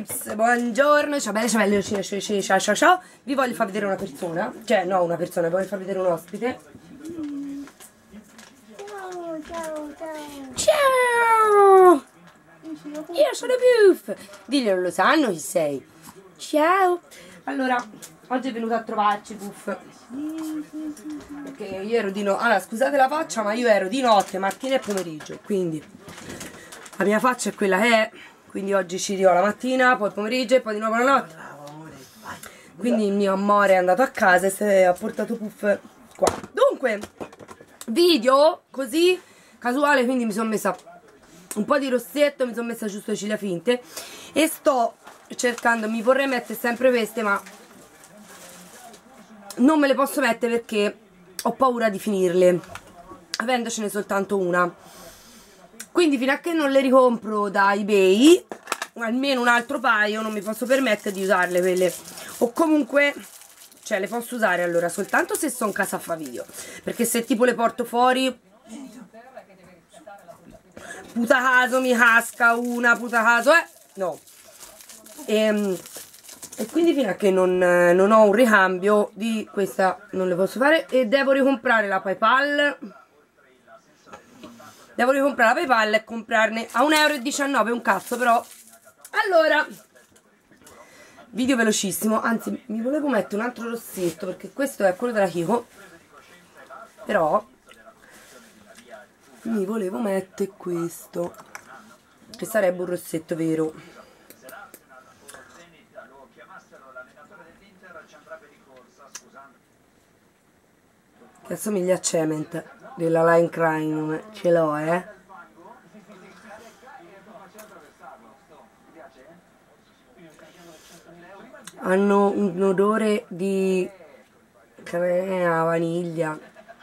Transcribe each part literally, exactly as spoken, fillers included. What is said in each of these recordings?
peeps, buongiorno, ciao belle, ciao belle, ciao ciao ciao ciao. Vi voglio far vedere una persona, cioè no una persona, vi voglio far vedere un ospite. Ciao, ciao, ciao. Ciao! Io sono Puff. Diglielo, lo sanno chi sei. Ciao. Allora, oggi è venuto a trovarci Puff. Perché io ero di notte. Allora, scusate la faccia, ma io ero di notte, mattina e pomeriggio. Quindi la mia faccia è quella che è. Quindi oggi ci dio la mattina, poi il pomeriggio e poi di nuovo la notte. Quindi il mio amore è andato a casa e si ha portato Puff qua. Dunque, video così casuale, quindi mi sono messa un po' di rossetto, mi sono messa giusto le ciglia finte e sto cercando, mi vorrei mettere sempre queste ma non me le posso mettere perché ho paura di finirle, avendocene soltanto una. Quindi fino a che non le ricompro da eBay, almeno un altro paio, non mi posso permettere di usarle quelle, o comunque, cioè le posso usare allora soltanto se sono in casa a fa video, perché se tipo le porto fuori, puta caso mi casca una, puta caso, eh, no. E, e quindi fino a che non, non ho un ricambio di questa non le posso fare e devo ricomprare la PayPal. Devo ricomprare la PayPal e comprarne a un euro e diciannove, un cazzo però. Allora, video velocissimo, anzi mi volevo mettere un altro rossetto perché questo è quello della Kiko, però mi volevo mettere questo, che sarebbe un rossetto vero. Che assomiglia a Cement della Line Crime, ce l'ho eh. Hanno un odore di crema, vaniglia.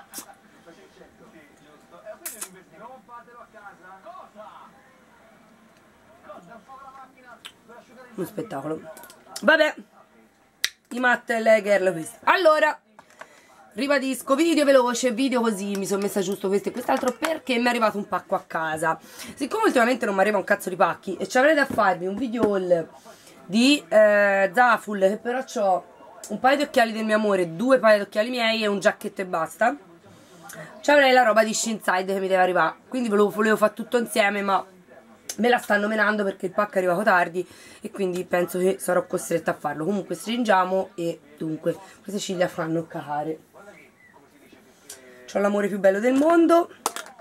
Un spettacolo. Vabbè, i matte e le girl questi. Allora, ribadisco, video veloce, video così, mi sono messa giusto questo e quest'altro perché mi è arrivato un pacco a casa. Siccome ultimamente non mi arriva un cazzo di pacchi e ci avrei da farvi un video haul di eh, Zaful, che però ho un paio di occhiali del mio amore, due paio di occhiali miei e un giacchetto e basta. Ci avrei la roba di Shinside che mi deve arrivare, quindi volevo, volevo fare tutto insieme ma me la stanno menando perché il pacco è arrivato tardi e quindi penso che sarò costretta a farlo. Comunque stringiamo e dunque queste ciglia fanno cacare. C'ho l'amore più bello del mondo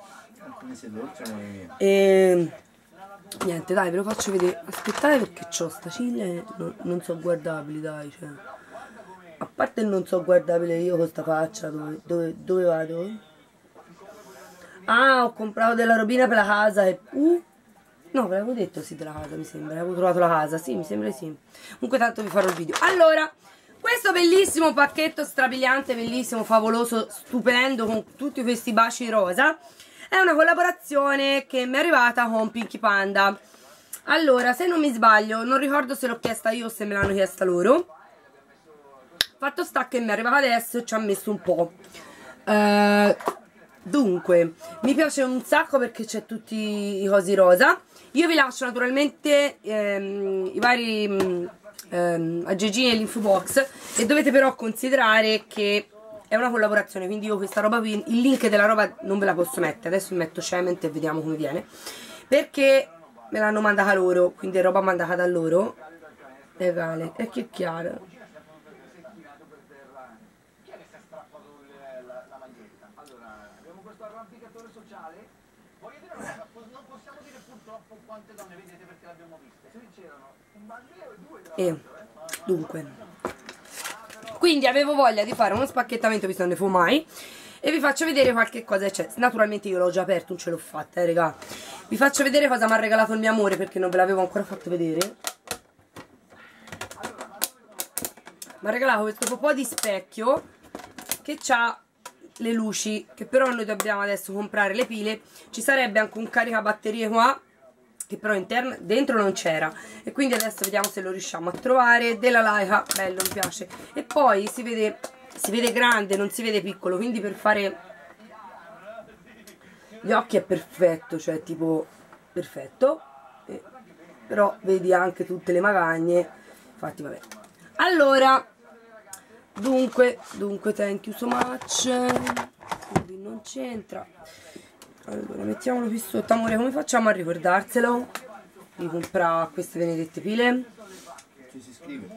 e niente, dai, ve lo faccio vedere. Aspettate perché c'ho sta ciglia e non, non so guardabili, dai, cioè. A parte non so guardabile io con sta faccia, dove, dove, dove vado? Ah, ho comprato della robina per la casa e... Uh, no, ve l'avevo detto sì della casa, mi sembra, avevo trovato la casa, sì, mi sembra sì. Comunque tanto vi farò il video. Allora, questo bellissimo pacchetto strabiliante, bellissimo, favoloso, stupendo, con tutti questi baci rosa, è una collaborazione che mi è arrivata con Pinky Panda. Allora, se non mi sbaglio, non ricordo se l'ho chiesta io o se me l'hanno chiesta loro. Fatto sta che mi è arrivata adesso e ci ha messo un po'. Uh, dunque, mi piace un sacco perché c'è tutti i cosi rosa. Io vi lascio naturalmente ehm, i vari ehm, aggeggini nell'info box e dovete però considerare che è una collaborazione, quindi io questa roba qui, il link della roba non ve la posso mettere. Adesso mi metto Cement e vediamo come viene, perché me l'hanno mandata loro, quindi è roba mandata da loro. Legale, è che è chiaro. E dunque, quindi avevo voglia di fare uno spacchettamento visto che non ne fu mai e vi faccio vedere qualche cosa c'è. Naturalmente io l'ho già aperto, non ce l'ho fatta, eh raga. Vi faccio vedere cosa mi ha regalato il mio amore perché non ve l'avevo ancora fatto vedere. Mi ha regalato questo po' di specchio che ha le luci, che però noi dobbiamo adesso comprare le pile. Ci sarebbe anche un caricabatterie qua che però interno, dentro non c'era e quindi adesso vediamo se lo riusciamo a trovare. Della Leica, bello, mi piace. E poi si vede, si vede grande, non si vede piccolo, quindi per fare gli occhi è perfetto, cioè tipo perfetto. E però vedi anche tutte le magagne, infatti vabbè. Allora, dunque, dunque thank you so much, qui non c'entra. Allora, mettiamolo qui sotto. Amore, come facciamo a ricordarselo? Di comprare queste benedette pile? Ci si scrive.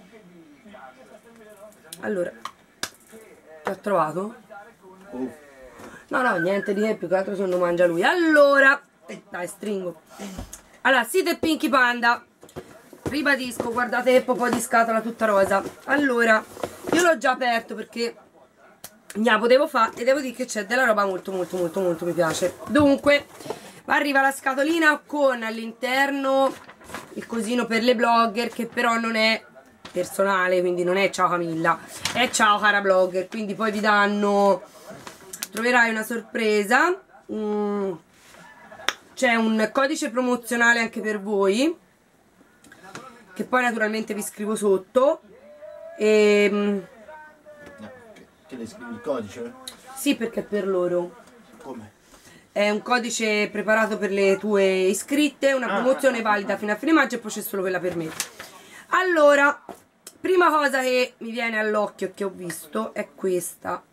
Allora, che ho trovato? Oh. No, no, niente di che, più che altro se non mangia lui. Allora, eh, dai, stringo. Allora, Sid e Pinky Panda. Ribadisco, guardate che po' di scatola tutta rosa. Allora, io l'ho già aperto perché ne la potevo fare e devo dire che c'è della roba molto molto molto molto mi piace. Dunque, arriva la scatolina con all'interno il cosino per le blogger, che però non è personale, quindi non è ciao Camilla, è ciao cara blogger, quindi poi vi danno, troverai una sorpresa, mm, c'è un codice promozionale anche per voi, che poi naturalmente vi scrivo sotto, e... No, che le scrivi il codice? sì, perché è per loro. Come? È un codice preparato per le tue iscritte, una promozione ah, valida fino a fine maggio e poi c'è solo quella per me. Allora, prima cosa che mi viene all'occhio e che ho visto è questa,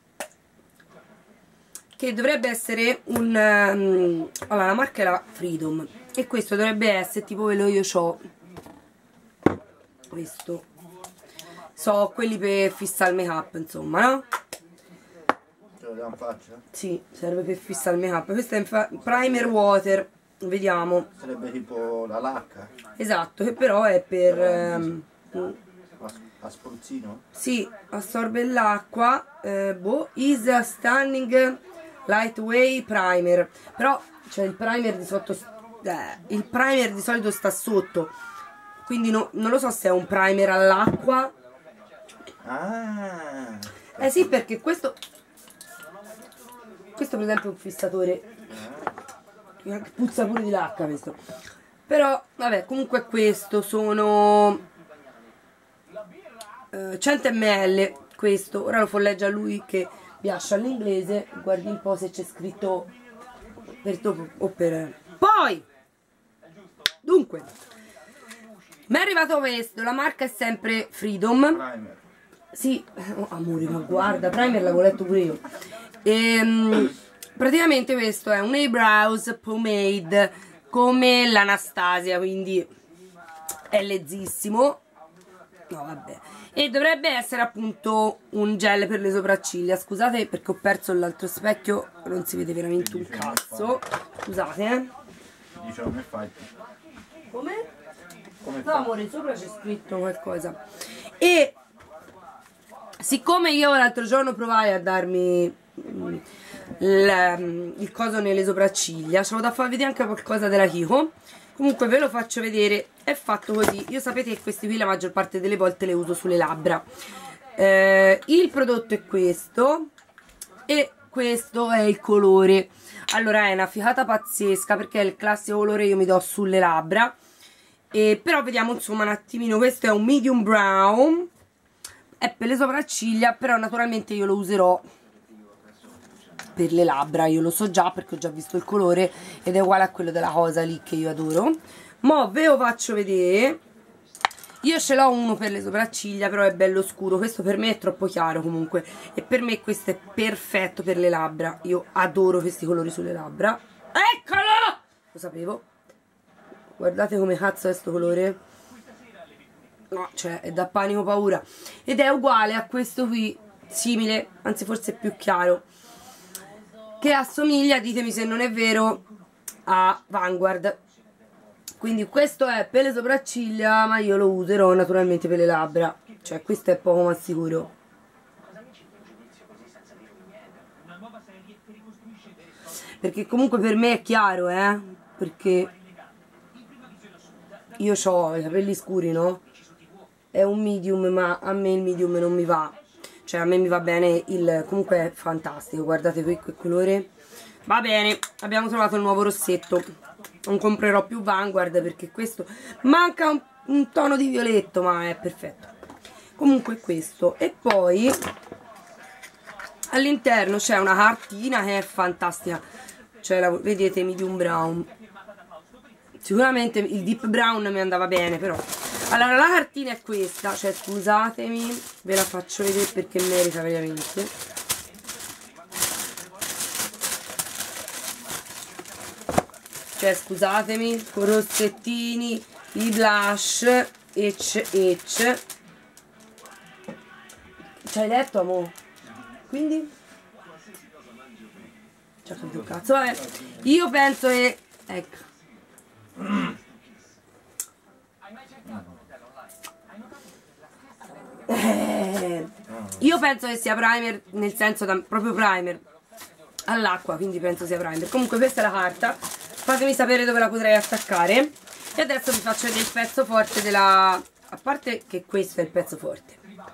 che dovrebbe essere un... Um, allora, la marca è la Freedom e questo dovrebbe essere tipo quello io c'ho, questo. So, quelli per fissare il make up, insomma, no? Ce l'abbiamo in faccia? Sì, serve per fissare il make up. Questo è primer water, vediamo. Sarebbe tipo la lacca? Esatto, che però è per... ehm, A, a spruzzino? sì, assorbe l'acqua. Eh, boh, is a stunning lightweight primer. Però, cioè, il primer di sotto... Eh, il primer di solito sta sotto. Quindi no, non lo so se è un primer all'acqua. Ah! Eh sì, perché questo... Questo per esempio è un fissatore che puzza pure di lacca questo. Però vabbè, comunque questo sono eh, cento millilitri questo. Ora lo folleggia a lui che piace all'inglese. Guardi un po' se c'è scritto per dopo o per... Poi dunque mi è arrivato questo. La marca è sempre Freedom. Primer. Sì, oh, amore, ma guarda, primer l'avevo letto pure io. Ehm, praticamente questo è un eyebrows pomade come l'Anastasia, quindi è lezzissimo. No, vabbè. E dovrebbe essere appunto un gel per le sopracciglia. Scusate perché ho perso l'altro specchio, non si vede veramente un cazzo. Scusate, eh. Dice come fai? Come? Come No, fai? amore, sopra c'è scritto qualcosa. E siccome io l'altro giorno provai a darmi mm, il, mm, il coso nelle sopracciglia, c'avevo da far vedere anche qualcosa della Kiko. Comunque ve lo faccio vedere. È fatto così. Io sapete che questi qui la maggior parte delle volte le uso sulle labbra. eh, Il prodotto è questo e questo è il colore. Allora è una figata pazzesca perché è il classico colore che io mi do sulle labbra. E però vediamo insomma un attimino. Questo è un medium brown, è per le sopracciglia, però naturalmente io lo userò per le labbra. Io lo so già perché ho già visto il colore ed è uguale a quello della cosa lì che io adoro. Mo ve lo faccio vedere. Io ce l'ho uno per le sopracciglia, però è bello scuro. Questo per me è troppo chiaro comunque, e per me questo è perfetto per le labbra. Io adoro questi colori sulle labbra. Eccolo! Lo sapevo. Guardate come cazzo è sto colore. No, cioè è da panico paura. Ed è uguale a questo qui, simile, anzi forse più chiaro, che assomiglia, ditemi se non è vero, a Vanguard. Quindi questo è per le sopracciglia, ma io lo userò naturalmente per le labbra. Cioè questo è poco ma sicuro. Perché comunque per me è chiaro, eh. Perché io ho i capelli scuri, no? È un medium, ma a me il medium non mi va. Cioè a me mi va bene il... Comunque è fantastico, guardate qui quel colore. Va bene, abbiamo trovato il nuovo rossetto. Non comprerò più Vanguard perché questo... Manca un, un tono di violetto, ma è perfetto. Comunque questo. E poi all'interno c'è una cartina che è fantastica. Cioè, la, vedete, medium brown. sicuramente il deep brown mi andava bene, però. Allora, la cartina è questa, cioè scusatemi, ve la faccio vedere perché merita veramente. Cioè scusatemi, con rossettini, i blush, ecc ecc. Ci hai letto, amore? Quindi? Ci ha capito un cazzo, vabbè. Io penso che... ecco. Eh, io penso che sia primer, nel senso da, proprio primer all'acqua, quindi penso sia primer. Comunque questa è la carta, fatemi sapere dove la potrei attaccare. E adesso vi faccio vedere il pezzo forte della... a parte che questo è il pezzo forte,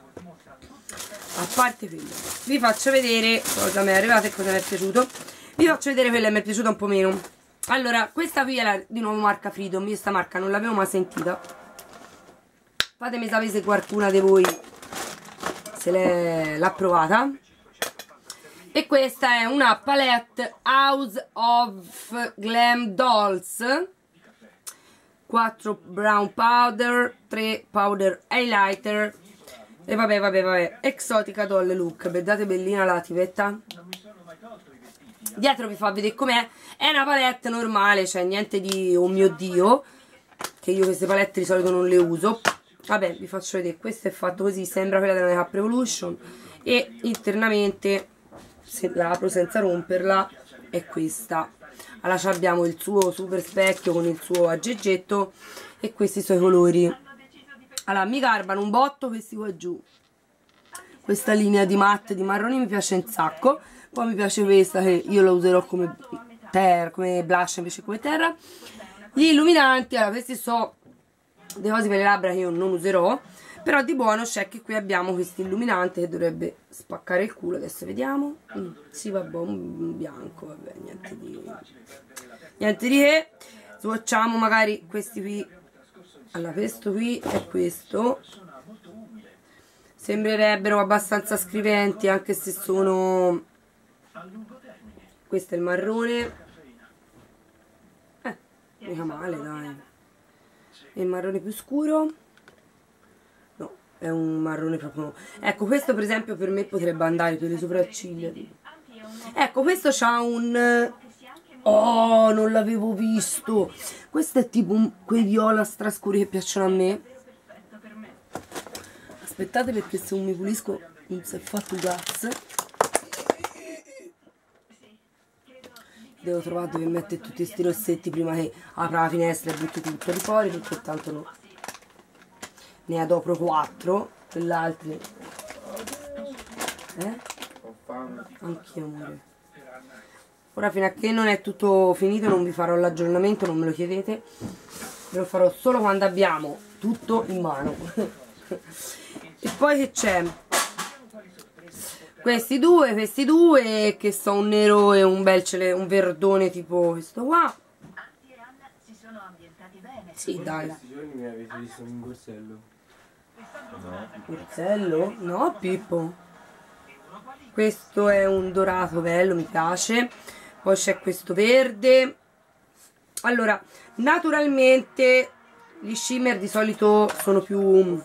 a parte quello, vi faccio vedere cosa mi è arrivato e cosa mi è piaciuto. Vi faccio vedere quello che mi è piaciuto un po' meno. Allora, questa qui è la, di nuovo marca Freedom. Io questa marca non l'avevo mai sentita. Fatemi sapere se qualcuna di voi se l'ha provata. E questa è una palette House of Glam Dolls, quattro brown powder, tre powder highlighter. E vabbè, vabbè, vabbè, Exotica Doll Look. Guardate bellina la tivetta. Dietro vi fa vedere com'è. È una palette normale, cioè niente di oh mio dio, che io queste palette di solito non le uso. Vabbè, vi faccio vedere, questo è fatto così, sembra quella della Makeup Revolution. E internamente, se la apro senza romperla, è questa. Allora abbiamo il suo super specchio con il suo aggeggetto e questi suoi colori. Allora, mi garbano un botto questi qua giù. Questa linea di matte di marroni mi piace un sacco. Poi mi piace questa che io la userò come terra, come blush invece come terra. Gli illuminanti, allora questi sono dei cose per le labbra che io non userò, però di buono c'è che qui abbiamo questo illuminante che dovrebbe spaccare il culo. Adesso vediamo. Mm, sì, vabbè, un bianco, vabbè, niente di niente di che. Swatchiamo magari questi qui. Allora, questo qui è questo. Sembrerebbero abbastanza scriventi, anche se sono... Questo è il marrone. Eh, mica male, dai. E il marrone più scuro? No, è un marrone proprio... Ecco, questo per esempio per me potrebbe andare per le sopracciglia. Ecco, questo c'ha un... Oh, non l'avevo visto. Questo è tipo un... quei viola strascuri che piacciono a me. Aspettate perché se non mi pulisco non si è fatto cazzo. Devo trovare dove mettere tutti questi rossetti prima che apra la finestra e butti tutto di fuori, perché tanto no. Ne adopro quattro, quell'altro. Eh? Anch'io, amore. Ora fino a che non è tutto finito non vi farò l'aggiornamento, non me lo chiedete. Ve lo farò solo quando abbiamo tutto in mano. E poi che c'è? Questi due, questi due che sono un nero e un bel cele, un verdone tipo questo qua. Sì, dai. Questi giorni mi avete visto un borsello? No. Borsello? No, Pippo. Questo è un dorato bello, mi piace. Poi c'è questo verde. Allora, naturalmente gli shimmer di solito sono più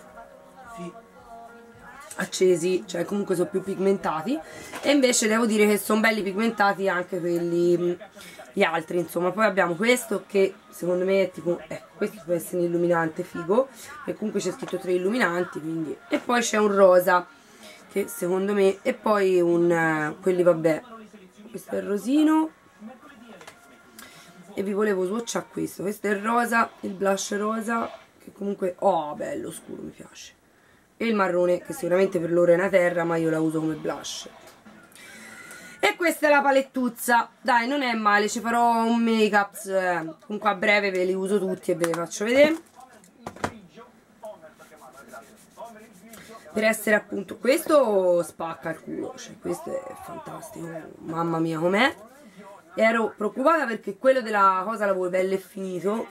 accesi, cioè comunque sono più pigmentati, e invece devo dire che sono belli pigmentati anche quelli gli altri, insomma. Poi abbiamo questo che secondo me è tipo, ecco, questo può essere un illuminante figo, e comunque c'è scritto tre illuminanti, quindi. E poi c'è un rosa che secondo me, e poi un quelli, vabbè, questo è il rosino, e vi volevo swatchare questo, questo è il rosa, il blush rosa, che comunque, oh, bello scuro, mi piace. E il marrone, che sicuramente per loro è una terra, ma io la uso come blush. E questa è la palettuzza. Dai, non è male, ci farò un make up, eh, comunque a breve ve li uso tutti e ve li faccio vedere. Per essere appunto, questo spacca il culo, cioè questo è fantastico, mamma mia com'è. Ero preoccupata perché quello della cosa la vuoi bello e finito,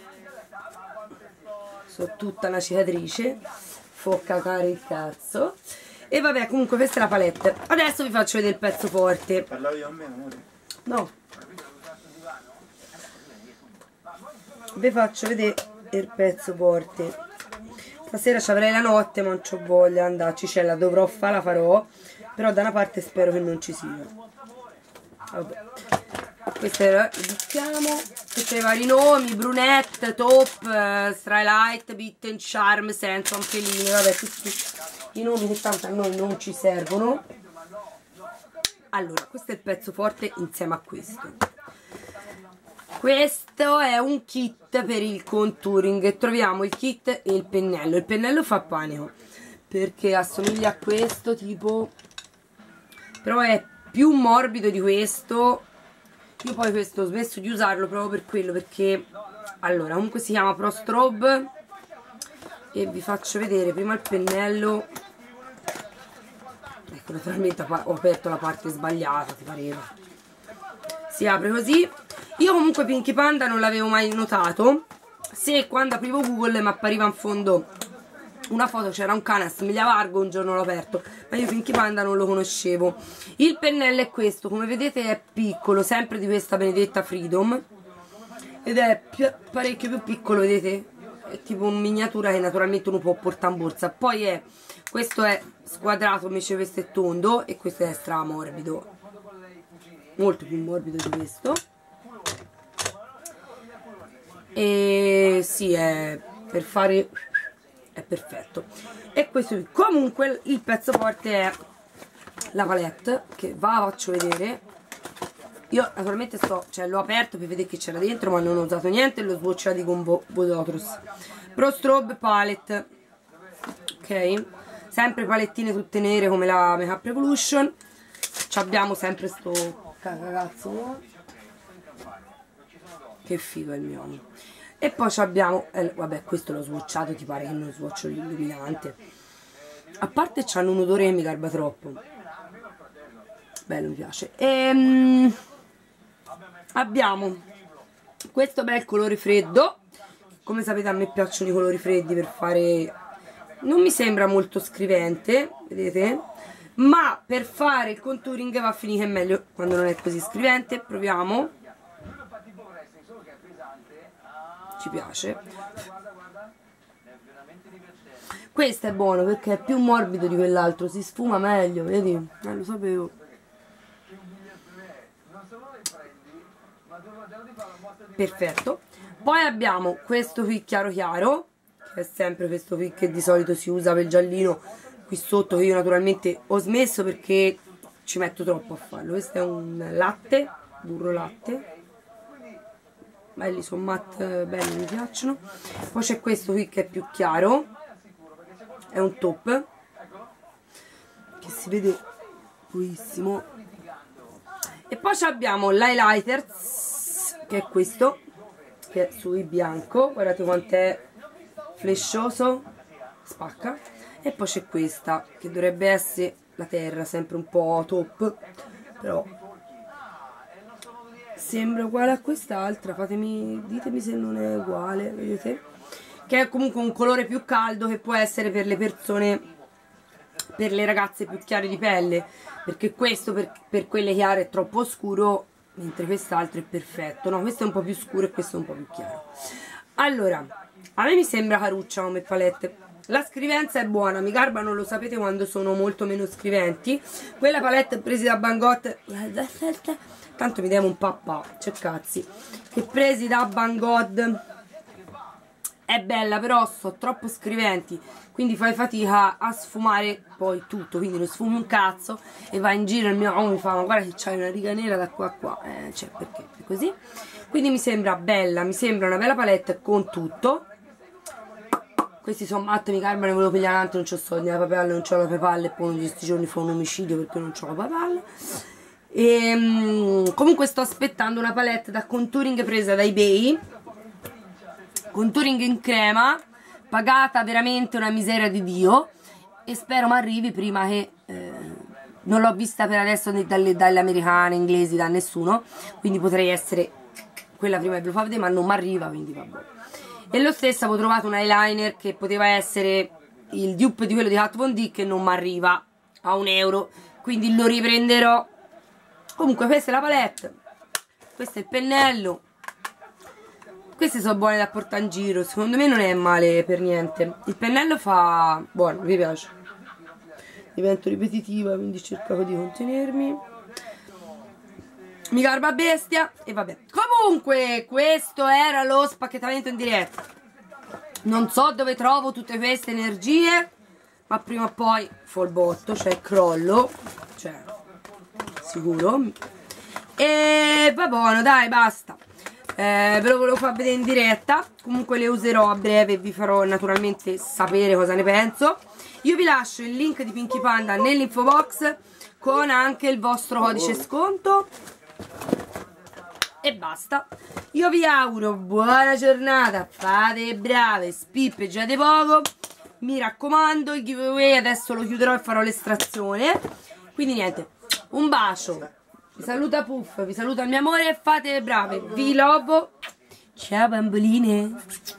sono tutta una cicatrice, focca cacare il cazzo. E vabbè, comunque questa è la palette. Adesso vi faccio vedere il pezzo forte. Parlavi a me, amore? No. vi faccio vedere il pezzo forte. Stasera ci avrei la notte, ma non c'ho voglia di andarci, c'è la dovrò fare, la farò, però da una parte spero che non ci sia. Vabbè. Queste le diciamo, questi i vari nomi, brunette, top, uh, Strilight, Bitten, Charm, Senson, Felini, vabbè, tutti i nomi che tanto a noi non ci servono. Allora, questo è il pezzo forte insieme a questo. Questo è un kit per il contouring, troviamo il kit e il pennello. Il pennello fa panico perché assomiglia a questo tipo, però è più morbido di questo. Io poi questo ho smesso di usarlo proprio per quello, perché allora comunque si chiama Pro Strobe e vi faccio vedere prima il pennello. Ecco, naturalmente ho aperto la parte sbagliata, ti pareva. Si apre così. Io comunque Pinky Panda non l'avevo mai notato. Se quando aprivo Google mi appariva in fondo una foto, c'era un cane, assomigliava a Argo, un giorno l'ho aperto, ma io Pinky Panda non lo conoscevo. Il pennello è questo, come vedete è piccolo, sempre di questa benedetta Freedom, ed è più, parecchio più piccolo, vedete? È tipo una miniatura che naturalmente uno può portare in borsa. Poi è, questo è squadrato, invece questo è tondo, e questo è stra morbido, molto più morbido di questo. E sì, è per fare, è perfetto. E questo qui. Comunque il pezzo forte è la palette, che va, faccio vedere. Io naturalmente sto, cioè l'ho aperto per vedere che c'era dentro, ma non ho usato niente, l'ho swatchato con Bodotrus. Pro Strobe Palette, ok, sempre palettine tutte nere come la Makeup Revolution. Ci abbiamo sempre sto cagazzo, che figo è il mio. E poi abbiamo, eh, vabbè, questo l'ho swatchato, ti pare che non swatcho l'illuminante, a parte c'hanno un odore che mi garba troppo, bello, mi piace. E um, abbiamo questo bel colore freddo. Come sapete a me piacciono i colori freddi per fare, non mi sembra molto scrivente, vedete, ma per fare il contouring va a finire che è meglio quando non è così scrivente. Proviamo. Ci piace. Questo è buono perché è più morbido di quell'altro, si sfuma meglio, vedi? Eh, lo sapevo. Perfetto. Poi abbiamo questo qui chiaro chiaro, che è sempre questo qui che di solito si usa per il giallino qui sotto, che io naturalmente ho smesso perché ci metto troppo a farlo. Questo è un latte, burro latte. Belli, sono matte, belli, mi piacciono. Poi c'è questo qui che è più chiaro, è un top che si vede purissimo. E poi abbiamo l'highlighter, che è questo, che è sui bianco, guardate quanto è flescioso, spacca. E poi c'è questa che dovrebbe essere la terra, sempre un po' top, però sembra uguale a quest'altra. Fatemi, ditemi se non è uguale, vedete? Che è comunque un colore più caldo, che può essere per le persone, per le ragazze più chiare di pelle, perché questo per, per quelle chiare è troppo scuro, mentre quest'altro è perfetto. No, questo è un po' più scuro e questo è un po' più chiaro. Allora, a me mi sembra caruccia come palette. La scrivenza è buona, mi garbano, lo sapete, quando sono molto meno scriventi. Quella palette presi da Bangot, tanto mi devo un papà, c'è cazzi, che presi da Banggood è bella, però sono troppo scriventi, quindi fai fatica a sfumare poi tutto, quindi non sfumi un cazzo e vai in giro e il mio uomo mi fa: ma guarda che c'hai una riga nera da qua a qua, eh, cioè perché è così. Quindi mi sembra bella, mi sembra una bella palette con tutto. Questi sono matte, mi carbano, volevo pigliare avanti, non c'ho soldi, la papalla, non c'ho la papalla, e poi uno di questi giorni fa un omicidio perché non c'ho la papalla. E um, comunque sto aspettando una palette da contouring presa da eBay, contouring in crema, pagata veramente una miseria di Dio, e spero mi arrivi prima che eh, non l'ho vista per adesso né dalle, dalle americane, inglesi, da nessuno, quindi potrei essere quella prima che ve lo fa vedere, ma non mi arriva, quindi vabbè. E lo stesso avevo trovato un eyeliner che poteva essere il dupe di quello di Kat Von D, che non mi arriva a un euro, quindi lo riprenderò. Comunque questa è la palette, questo è il pennello, queste sono buone da portare in giro, secondo me non è male per niente. Il pennello fa buono, mi piace. Divento ripetitiva, quindi cercavo di contenermi. Mi garba bestia e vabbè. Comunque questo era lo spacchettamento in diretta. Non so dove trovo tutte queste energie, ma prima o poi fo il botto, cioè crollo, cioè sicuro. E va buono, dai, basta. Eh, ve lo volevo far vedere in diretta. Comunque le userò a breve e vi farò naturalmente sapere cosa ne penso. Io vi lascio il link di Pinky Panda nell'info box con anche il vostro codice sconto. E basta. Io vi auguro buona giornata, fate brave, spippeggiate poco. Mi raccomando, il giveaway adesso lo chiuderò e farò l'estrazione. Quindi niente, un bacio. Vi saluta Puff, vi saluta il mio amore, fate brave, vi lovo. Ciao bamboline.